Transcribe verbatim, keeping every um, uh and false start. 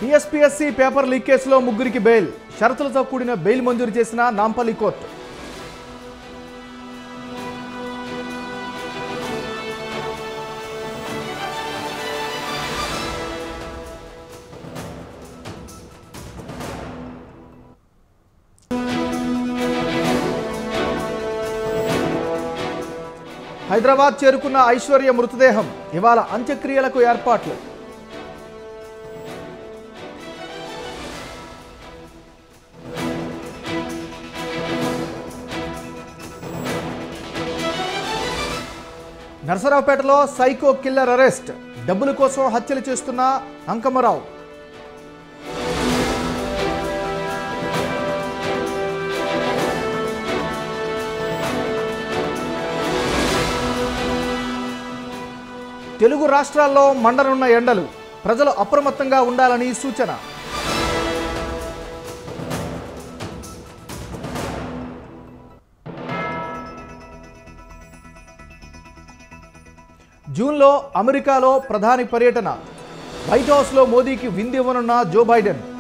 TSPSC paper leak కేసులో ముగ్గురికి bail, షరతులతో కూడిన బెయిల్ మంజూరు చేసిన నాంపల్లి కోర్టు. హైదరాబాద్ చేరుకున్న ఐశ్వర్య మృతదేహం, ఇవాళ అంత్యక్రియలకు ఏర్పాట్లు. నర్సరావుపేటలో సైకో కిల్లర్ అరెస్ట్, డబ్బుల కోసం హత్యలు చేస్తున్న అంకమరావు. తెలుగు రాష్ట్రాల్లో మండనున్న ఎండలు, ప్రజలు అప్రమత్తంగా ఉండాలని సూచన. జూన్లో అమెరికాలో ప్రధాని పర్యటన, వైట్ హౌస్లో మోదీకి విందివ్వనున్న జో బైడెన్.